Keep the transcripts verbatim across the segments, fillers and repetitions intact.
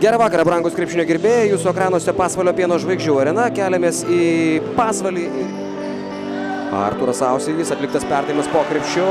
Gerą vakarą, brangus krepšinio gerbėjai, jūsų ekranuose Pasvalio pieno žvaigždžių arena. Keliamės į Pasvalį. Artūras Ausilis, atliktas perdavimas po krepšiu.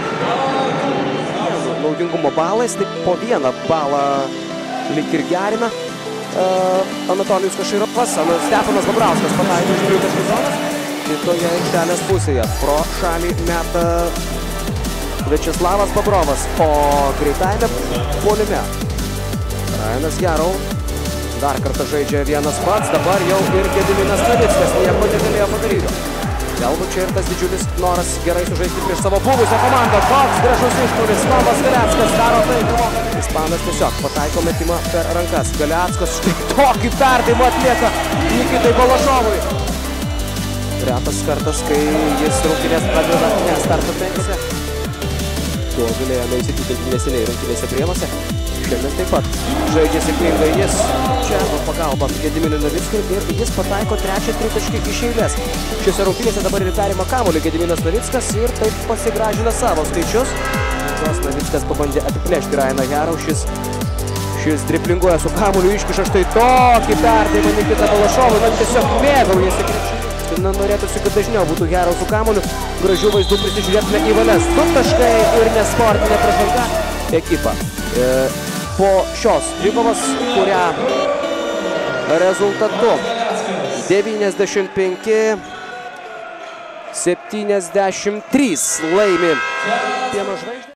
Naudingumo balais, taip po vieną balą lyg ir gerina. Uh, Anatolijus Kašyrovas, Stefanas Babrauskas pataiko iš trijų taškų zonos. Kitoje aikštelės pusėje pro šalį meta Viačeslavas Babrovas, o greitajame puolime Ryanas Jarau dar kartą žaidžia vienas pats, dabar jau ir Gediminas Navickas nieko negalėjo padaryti. Galbūt čia ir tas didžiulis noras gerai sužaisti prieš savo buvusią komandą. Koks gražus išpuolis, Tomas Galeckas daro tai, buvo. Ispanas tiesiog pataiko metimą per rankas. Galeckas štai tokį perdavimą atlieka Nikitai Balašovui. Retas kartas, kai jis rungtynės pradeda ne starto penkise. Tuo galėjome įsitikinti neseniai rungtynėse Prienuose. Šiandien taip pat žaidžia sėkmingai jis. Čia pagalba Gediminui Navickui ir jis pataiko trečią tritaškį iš eilės. Šiose rungtynėse dabar ir perima kamuolį Gediminas Navickas ir taip pasigražina savo skaičius. Jos Navickas pabandė apiplėšti Ryaną Jarau. Šis, šis driblinguoja su kamuoliu, iškiša štai tokį perdavimą Nikita Balašovui. Na, tiesiog mėgaujasi krepšiniu. Na, norėtųsi, kad dažniau būtų Jarau su kamuoliu. Gražių vaizdų prisižiūrėtume į valias. Du taškai ir nesportinė pražanga ekipa. E, po šios dvikovos, kurią rezultatu devyniasdešimt penki septyniasdešimt trys laimi Pieno žvaigždė.